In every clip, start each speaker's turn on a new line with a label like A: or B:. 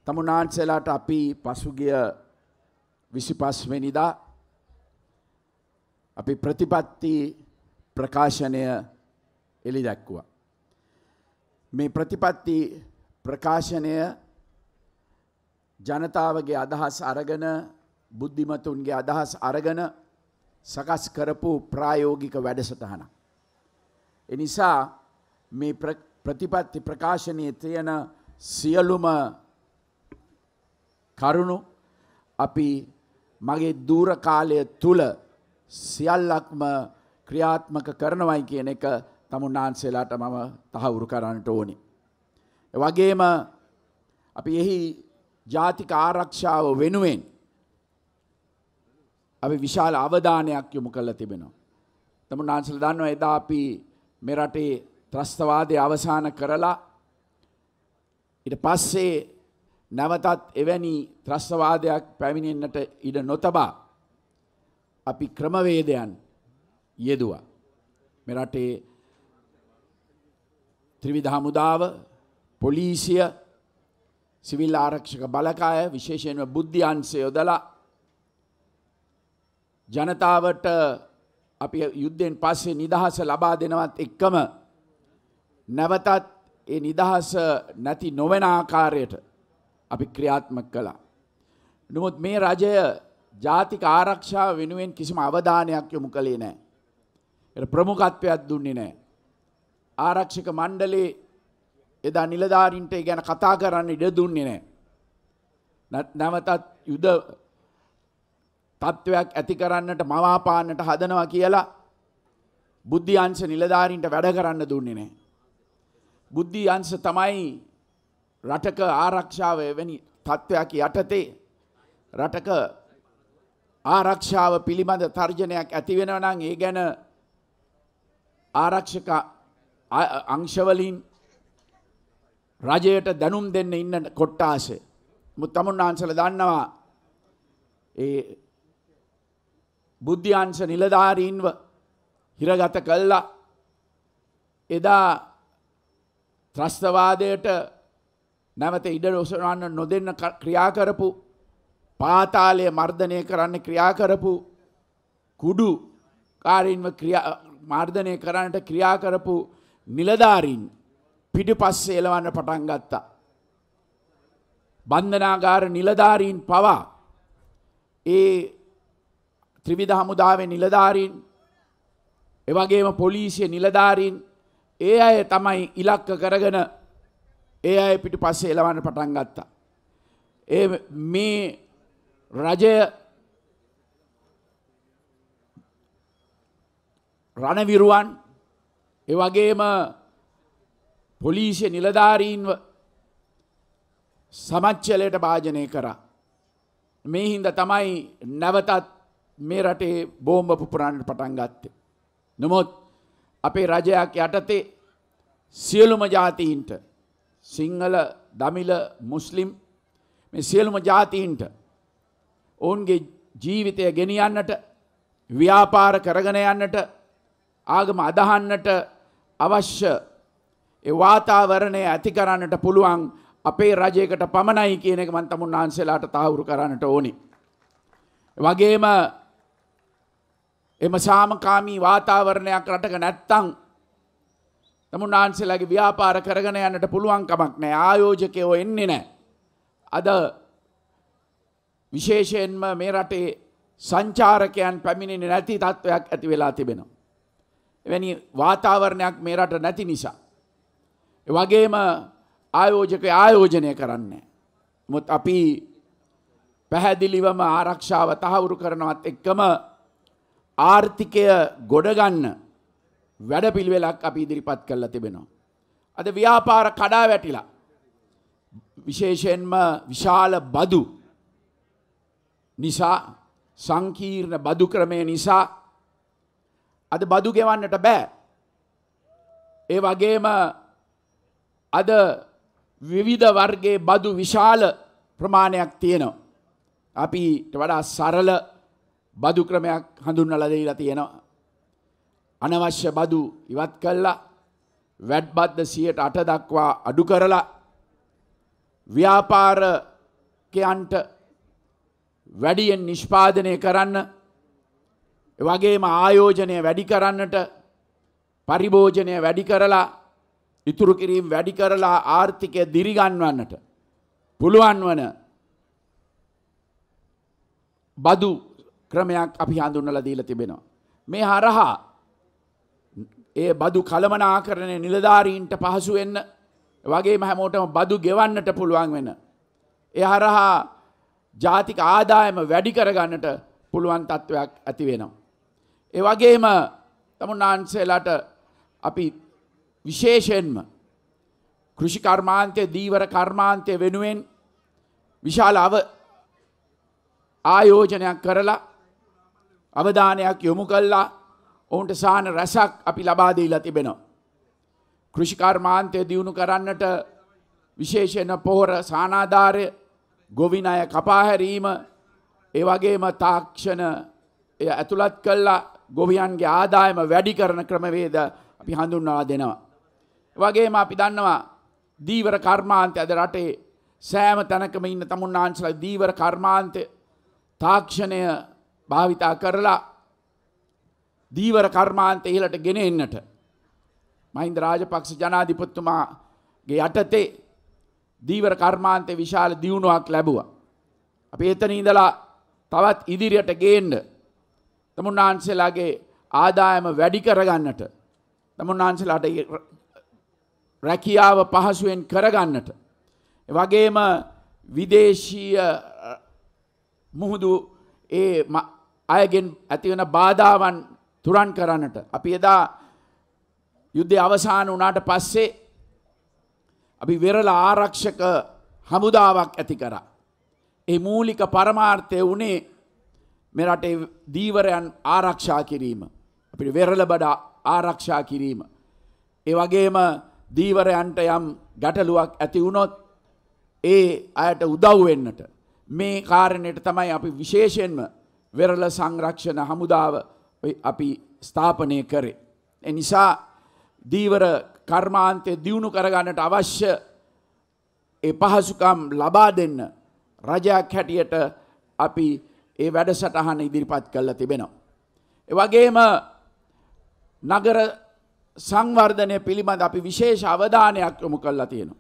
A: තමුන්නාන්සේලාට අපි පසුගිය 25 වෙනිදා අපි ප්‍රතිපත්ති ප්‍රකාශනය එළි දැක්වුවා. මේ ප්‍රතිපත්ති ප්‍රකාශනය ජනතාවගේ අදහස් අරගෙන බුද්ධිමතුන්ගේ අදහස් අරගෙන සකස් කරපු ප්‍රායෝගික වැඩසටහනක්. ඒ නිසා මේ ප්‍රතිපත්ති ප්‍රකාශනයේ තියෙන සියලුම කරුණු අපි මගේ දූර කාලය තුල සියල්ලක්ම ක්‍රියාත්මක කරනවයි කියන එක තමුන්නාන්සේලාට මම තහවුරු කරන්නට ඕනි. ඒ වගේම අපි එහි ජාතික ආරක්ෂාව වෙනුවෙන් අපි විශාල අවධානයක් යොමු කරලා තිබෙනවා. තමුන්නාන්සේලා දන්නවා එදා අපි මේ රටේ ත්‍රස්තවාදය අවසන් කරලා ඊට පස්සේ නැවතත් එවැනි ත්‍රස්තවාදයක් පැමිණෙන්නට ඉඩ නොතබා අපි ක්‍රමවේදයන් යෙදුවා. මේ රටේ ත්‍රිවිධ හමුදාව, පොලිසිය, සිවිල් ආරක්ෂක බලකාය, විශේෂයෙන්ම බුද්ධි අංශය යොදලා ජනතාවට අපි යුද්ධයෙන් පස්සේ නිදහස ලබා දෙනවත් එක්කම නැවතත් ඒ නිදහස නැති නොවන ආකාරයට අපි ක්‍රියාත්මක කළා. නමුත් මේ රජය ජාතික ආරක්ෂාව වෙනුවෙන් කිසිම අවධානයක් යොමු කළේ නැහැ. ඒකට ප්‍රමුඛත්වයක් දුන්නේ නැහැ. ආරක්ෂක මණ්ඩලයේ එදා නිලධාරීන්ට ඒ ගැන කතා කරන්න ඉඩ දුන්නේ නැහැ. නැවතත් යුද තත්ත්වයක් ඇති කරන්නට මවාපාන්නට හදනවා කියලා බුද්ධි අංශ නිලධාරීන්ට වැඩ කරන්න දුන්නේ නැහැ. බුද්ධි අංශ තමයි රටක ආරක්ෂාව එවැනි තත්ත්වයක් යටතේ රටක ආරක්ෂාව පිළිබඳ තර්ජනයක් ඇති වෙනවා නම් ඒ ගැන ආරක්ෂක අංශවලින් රජයට දැනුම් දෙන්න ඉන්න කොට්ටාසෙ. මුත්තමුන්නාන්සල දන්නවා ඒ බුද්ධි අංශ නිලධාරීන්ව හිරගත කළා. එදා ත්‍රස්තවාදයට නැවත ඉඩ ඔසවන්න නොදෙන්න ක්‍රියා කරපු, පාතාලය මර්ධනය කරන්න ක්‍රියා කරපු, කුඩු කාරින්ව මර්ධනය කරන්නට ක්‍රියා කරපු නිලධාරීන් පිටිපස්සේ එලවන්න පටන් ගත්තා. බන්ධනාගාර නිලධාරීන් පවා ඒ ත්‍රිවිධ හමුදාවේ නිලධාරීන්, ඒ වගේම පොලිසිය නිලධාරීන්, ඒ අය තමයි ඉලක්ක කරගෙන ඒ අය පිටිපස්සේ එලවන්න පටන් ගත්තා. මේ රජය රණවිරුවන්, ඒ වගේම පොලිසිය නිලධාරීන්ව සමච්චලයට භාජනය කරා. මේ හින්දා තමයි නැවතත් මේ රටේ බෝම්බ පුපුරන්න පටන් ගත්තේ. නමුත් අපේ රජයක් යටතේ සියලුම ජාතීන්ට, සිංහල, දමිළ, මුස්ලිම්, මේ සියලුම ජාතීන්ට ඔවුන්ගේ ජීවිතය ගෙනියන්නට, ව්‍යාපාර කරගෙන යන්නට, ආගම අදහන්නට අවශ්‍ය ඒ වාතාවරණය ඇති කරන්නට පුළුවන් අපේ රජයකට පමණයි කියන එක මම තමුන්නාන්සේලාට තහවුරු කරන්නට ඕනි. වගේම එම සාමකාමී වාතාවරණයක් රටක නැත්තම් තමුන්නාන්සේලාගේ ව්‍යාපාර කරගෙන යන්නට පුළුවන් කමක් නැහැ. ආයෝජකයෝ එන්නේ නැහැ. අද විශේෂයෙන්ම මේ රටේ සංචාරකයන් පැමිණෙන්නේ නැති තත්ත්වයක් ඇති වෙලා තිබෙනවා. එවැනි වාතාවරණයක් මේ රට නැති නිසා. ඒ වගේම ආයෝජකයෝ ආයෝජනය කරන්නේ. මොකද අපි පැහැදිලිවම ආරක්ෂාව තහවුරු කරනවත් එක්කම ආර්ථිකය ගොඩ ගන්න වැඩපිළිවෙලක් අපි ඉදිරිපත් කරලා තිබෙනවා. අද ව්‍යාපාර කඩා වැටිලා, විශේෂයෙන්ම විශාල බදු නිසා, සංකීර්ණ බදු ක්‍රමය නිසා අද බදු ගෙවන්නට බෑ. ඒ වගේම අද විවිධ වර්ගයේ බදු විශාල ප්‍රමාණයක් තියෙනවා. අපිට වඩා සරල බදු ක්‍රමයක් හඳුන්වලා දෙලා තියෙනවා. අනවශ්‍ය බදු ඉවත් කළා, වැඩ බද්ද 8% දක්වා අඩු කරලා, ව්‍යාපාර නායකයන්ට වැඩියෙන් නිෂ්පාදනය කරන්න, ඒ වගේම ආයෝජනය වැඩි කරන්නට, පරිභෝජනය වැඩි කරලා, ඉතුරු කිරීම වැඩි කරලා ආර්ථිකය දිරිගන්වන්නට පුළුවන් වන බදු ක්‍රමයක් අපි හඳුන්වලා දීලා තිබෙනවා. මේ හරහා ඒ බදු කළමනාකරණය නිලධාරීන්ට පහසු වෙන්න, වගේම හැමෝටම බදු ගෙවන්නට පුළුවන් වෙන, ඒ හරහා ජාතික ආදායම වැඩි කරගන්නට පුළුවන් තත්ත්වයක් ඇති වෙනවා. ඒ වගේම තමුන්නාන්සේලාට අපි විශේෂයෙන්ම කෘෂි කර්මාන්තය, දීවර කර්මාන්තය වෙනුවෙන් විශාල ආයෝජනයක් කරලා, අවධානයක් යොමු කළා ඔවුන්ට සාන රැසක් අපි ලබා දීලා තිබෙනවා. කෘෂි කර්මාන්තය දියුණු කරන්නට විශේෂයෙන් පොහොර සානාධාරය, ගොවිනය කපා හැරීම, ඒ වගේම තාක්ෂණ ඇතුළත් කළා ගොවියන්ගේ ආදායම වැඩි කරන ක්‍රමවේද අපි හඳුන්වා දෙනවා. ඒ වගේම අපි දන්නවා දීවර කර්මාන්තය අද රටේ සෑම තැනකම ඉන්න තමුන්නාන්සලා දීවර කර්මාන්තය තාක්ෂණය භාවිතා කරලා දීවර කර්මාන්තය ඉහළට ගෙන එන්නට මහින්ද රාජපක්ෂ ජනාධිපතිතුමාගේ යටතේ දීවර කර්මාන්තයේ විශාල දියුණුවක් ලැබුවා. අපි එතන ඉඳලා තවත් ඉදිරියට ගේන්න, තමුන්නාන්සලාගේ ආදායම වැඩි කරගන්නට, තමුන්නාන්සලාට රැකියාව පහසුවෙන් කරගන්නට, ඒ වගේම විදේශීය මුහුදු ඒ අයගෙන් ඇතිවන බාධාවන් තුරන් කරන්නට අපි එදා යුද්ධය අවසන් වුණාට පස්සේ අපි වෙරළ ආරක්ෂක හමුදාවක් ඇති කරා. ඒ මූලික පරමාර්ථය වුණේ මේ රටේ දීවරයන් ආරක්ෂා කිරීම, අපිට වෙරළ බඩ ආරක්ෂා කිරීම. ඒ වගේම දීවරයන්ට යම් ගැටලුවක් ඇති වුණොත් ඒ අයට උදව් වෙන්නට මේ කාරණයට තමයි අපි විශේෂයෙන්ම වෙරළ සංරක්ෂණ හමුදාව අපි ස්ථාපනය කරේ. ඒ නිසා දීවර කර්මාන්තය දියුණු කරගන්නට අවශ්‍ය ඒ පහසුකම් ලබා දෙන්න රජයක් හැටියට අපි ඒ වැඩසටහන ඉදිරිපත් කරලා තිබෙනවා. ඒ වගේම නගර සංවර්ධනය පිළිබඳ අපි විශේෂ අවධානයක් යොමු කරලා තියෙනවා.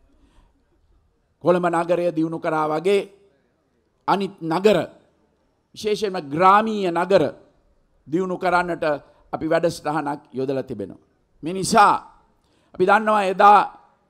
A: කොළඹ නගරය දියුණු කරා වගේ අනිත් නගර, විශේෂයෙන්ම ග්‍රාමීය නගර දියුණු කරන්නට අපි වැඩසටහනක් යොදලා තිබෙනවා. මේ නිසා අපි දන්නවා එදා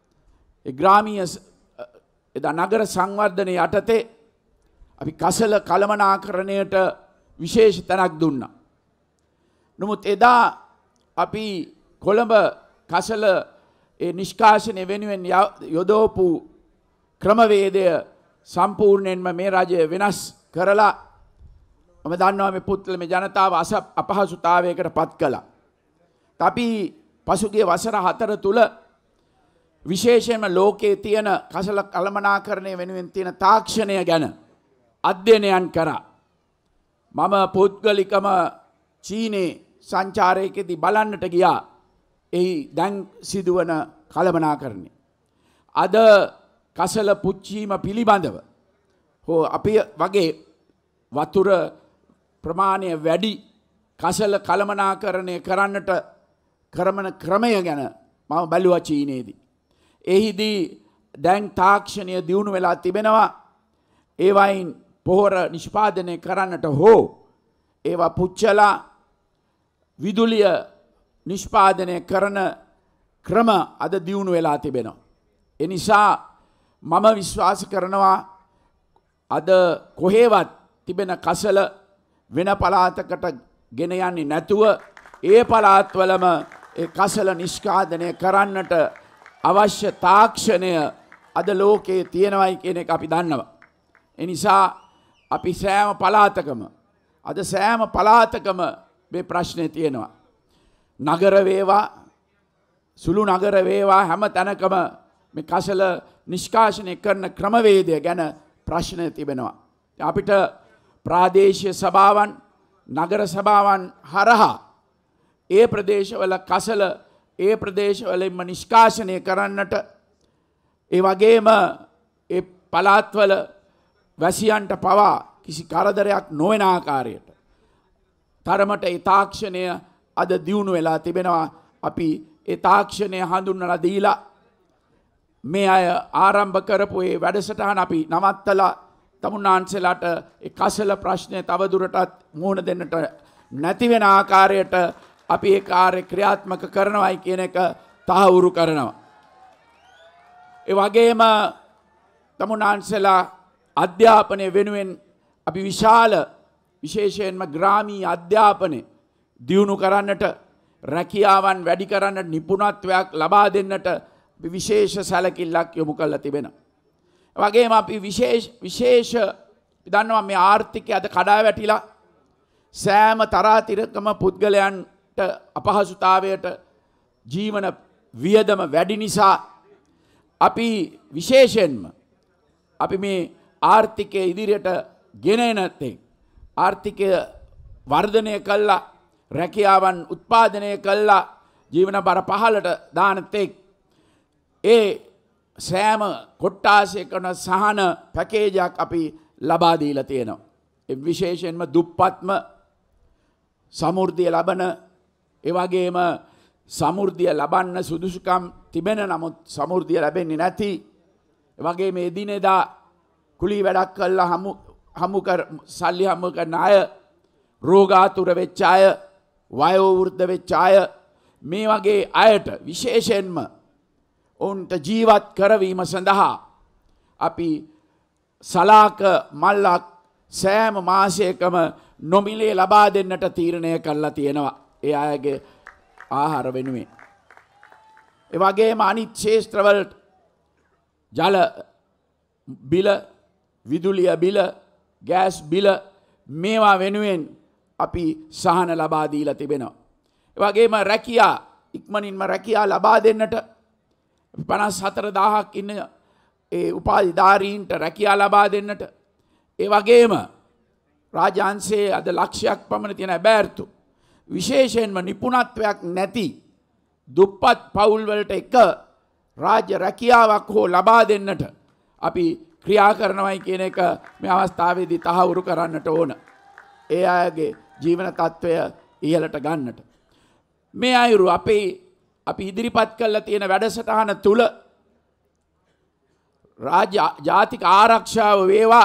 A: නගර සංවර්ධනය යටතේ අපි කසල කළමනාකරණයට විශේෂ තැනක් දුන්නා. නමුත් එදා අපි කොළඹ කසල නිෂ්කාශනය වෙනුවෙන් යොදවපු ක්‍රමවේදය සම්පූර්ණයෙන්ම මේ රජය වෙනස් කරලා මම දන්නවා මේ පුත්ලම ජනතාව අපහසුතාවයකට පත් කළා. අපි පසුගිය වසර 4 තුල විශේෂයෙන්ම ලෝකයේ තියෙන කසල කළමනාකරණය වෙනුවෙන් තියෙන තාක්ෂණය ගැන අධ්‍යයනයන් කරා. මම පුද්ගලිකම චීනයේ සංචාරයකදී බලන්නට ගියා. එහි දැන් සිදුවන කළමනාකරණය. අද කසල පුච්චීම පිළිබඳව හෝ අපි වගේ වතුර ප්‍රමාණය වැඩි කසල කළමනාකරණය කරන්නට කරන ක්‍රමය ගැන මම බැලුවා චීනයේදී. එහිදී දැන් තාක්ෂණය දියුණු වෙලා තිබෙනවා. ඒවයින් පොහොර නිෂ්පාදනය කරන්නට හෝ ඒවා පුච්චලා විදුලිය නිෂ්පාදනය කරන ක්‍රම අද දියුණු වෙලා තිබෙනවා. ඒ නිසා මම විශ්වාස කරනවා අද කොහේවත් තිබෙන කසල වෙන පළාතකට ගෙන යන්නේ නැතුව ඒ පළාත්වලම ඒ කසල නිෂ්පාදනය කරන්නට අවශ්‍ය තාක්ෂණය අද ලෝකයේ තියෙනවයි කියන එක අපි දන්නවා. ඒ නිසා අපි සෑම පළාතකම මේ ප්‍රශ්නේ තියෙනවා. නගර වේවා, සුළු නගර වේවා, හැම තැනකම මේ කසල නිෂ්කාශනය කරන ක්‍රමවේදය ගැන ප්‍රශ්න තිබෙනවා. අපිට ප්‍රාදේශීය සභාවන්, නගර සභාවන් හරහා ඒ ප්‍රදේශවල කසල ඒ ප්‍රදේශවලින්ම නිෂ්කාශනය කරන්නට, ඒ වගේම ඒ පළාත්වල වැසියන්ට පවා කිසි කරදරයක් නොවන ආකාරයට තරමට ඒ තාක්ෂණය අද දියුණු වෙලා තිබෙනවා. අපි ඒ තාක්ෂණය හඳුන්වලා දීලා මේ අය ආරම්භ කරපු ඒ වැඩසටහන අපි නවත්තලා තමුන්නාන්සලාට ඒ කසල ප්‍රශ්නය තවදුරටත් මුහුණ දෙන්නට නැති වෙන ආකාරයට අපි ඒ කාර්ය ක්‍රියාත්මක කරනවායි කියන එක තහවුරු කරනවා. ඒ වගේම තමුන්නාන්සලා අධ්‍යාපනය වෙනුවෙන් අපි විශේෂයෙන්ම ග්‍රාමීය අධ්‍යාපනය දියුණු කරන්නට රැකියාවන් වැඩි කරන්නට නිපුණත්වයක් ලබා දෙන්නට අපි විශේෂ සැලකිල්ලක් යොමු කරලා තිබෙනවා. ඒ වගේම අපි විශේෂ දන්නවා මේ ආර්ථිකය අද කඩා වැටිලා සෑම තරාතිරකම පුද්ගලයන්ට අපහසුතාවයට ජීවන වියදම වැඩි නිසා අපි විශේෂයෙන්ම අපි මේ ආර්ථිකය ඉදිරියට ගෙන එනතේ ආර්ථිකය වර්ධනය කළා රැකියාවන් උත්පාදනය කළා ජීවන බර පහළට දානතෙක් ඒ සෑම කොට්ටාසයකන සහන පැකේජයක් අපි ලබා දීලා තියෙනවා. ඒ විශේෂයෙන්ම දුප්පත්ම සමෘද්ධිය ලබන ඒ වගේම සමෘද්ධිය ලබන්න සුදුසුකම් තිබෙන නමුත් සමෘද්ධිය ලැබෙන්නේ නැති ඒ වගේම එදිනෙදා කුලී වැඩක් කළා සල්ලි හම්බ කරන අය රෝගාතුර වෙච්ච අය වයෝ වෘද්ධ වෙච්ච අය මේ වගේ අයට විශේෂයෙන්ම ඔවුන්ට ජීවත් කරවීම සඳහා අපි සලාක මල්ලක් සෑම මාසයකම නොමිලේ ලබා දෙන්නට තීරණය කරලා තියෙනවා ඒ අයගේ ආහාර වෙනුවෙන්. ඒ වගේම අනිත් ක්ෂේත්‍රවලට ජල බිල විදුලිය බිල ගෑස් බිල මේවා වෙනුවෙන් අපි සහන ලබා දීලා තිබෙනවා. ඒ වගේම රැකියා ඉක්මනින්ම රැකියා ලබා දෙන්නට 54000ක් ඉන්න ඒ උපාධිධාරීන්ට රැකියා ලබා දෙන්නට ඒ වගේම රාජාංශයේ අද ලක්ෂයක් පමණ තියෙන බෑර්තු විශේෂයෙන්ම නිපුණත්වයක් නැති දුප්පත් පවුල් වලට එක රාජ්‍ය රැකියාවක් හෝ ලබා දෙන්නට අපි ක්‍රියා කරනවායි කියන එක මේ අවස්ථාවේදී තහවුරු කරන්නට ඕන. ඒ අයගේ ජීවන තත්ත්වය ඉහළට ගන්නට. මේ අයුරු අපි ඉදිරිපත් කරලා තියෙන වැඩසටහන තුල ජාතික ආරක්ෂාව වේවා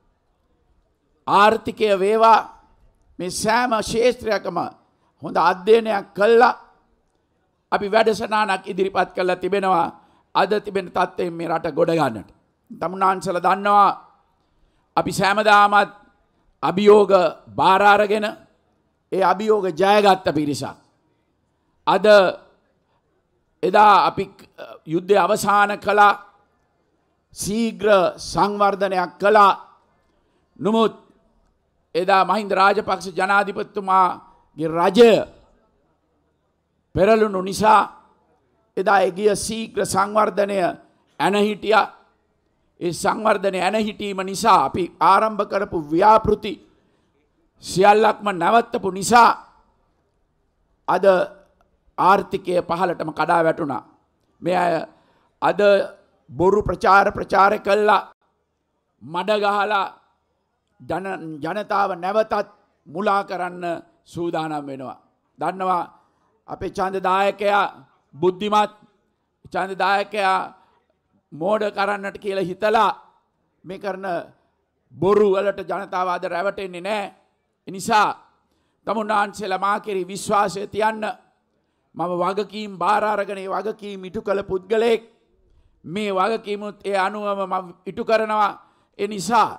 A: ආර්ථිකය වේවා මේ සෑම ක්ෂේත්‍රයකම හොඳ අධ්‍යයනයක් කළා අපි වැඩසටහනක් ඉදිරිපත් කරලා තිබෙනවා අද තිබෙන තත්ත්වයෙන් මේ රට ගොඩ ගන්නට. තමුන්නාන්සලා දන්නවා අපි සෑමදාමත් අභියෝග බාර අරගෙන ඒ අභියෝග ජයගත්ත පිරිසක්. අද එදා අපි යුද්ධය අවසන් කළා ශීඝ්‍ර සංවර්ධනයක් කළා. නමුත් එදා මහින්ද රාජපක්ෂ ජනාධිපතිතුමාගේ රජය පෙරළුණු නිසා එදා එගිය ශීඝ්‍ර සංවර්ධනය ඇන හිටියා. ඒ සංවර්ධනය ඇන හිටීම නිසා අපි ආරම්භ කරපු ව්‍යාපෘති සියල්ලක්ම නැවත්තපු නිසා අද ආර්ථිකය පහළටම කඩා වැටුණා. මේ අය අද බොරු ප්‍රචාර කළා මඩ ගහලා ජනතාව නැවතත් මුලා කරන්න සූදානම් වෙනවා. දන්නවා අපේ ඡන්දදායකයා බුද්ධිමත් ඡන්දදායකයා මෝඩ කරන්නට කියලා හිතලා මේ කරන බොරු වලට ජනතාව අද රැවටෙන්නේ නැහැ. ඒ නිසා තමුන්නාන්සලා මා කෙරෙහි විශ්වාසය තියන්න මම වගකීම් බාර අරගෙන ඒ වගකීම් ඉටු කළ පුද්ගලයෙක්. මේ වගකීමුත් ඒ අනුවම මම ඉටු කරනවා. ඒ නිසා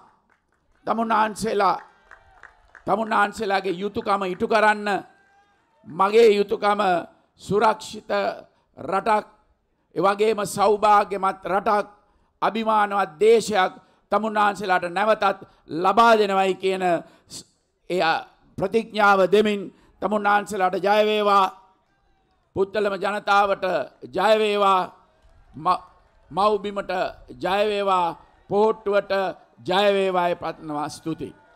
A: තමුන්නාන්සලාගේ යුතුයකම ඉටු කරන්න මගේ යුතුයකම සුරක්ෂිත රටක් ඒ වගේම සෞභාග්‍යමත් රටක් අභිමානවත් දේශයක් තමුන්නාන්සලාට නැවතත් ලබා දෙනවයි කියන ඒ ප්‍රතිඥාව දෙමින් තමුන්නාන්සලාට ජය වේවා. පුත්තලම ජනතාවට ජය වේවා. මව්බිමට ජය වේවා. පොහොට්ටුවට ජය වේවායි පතනවා. ස්තුතියි.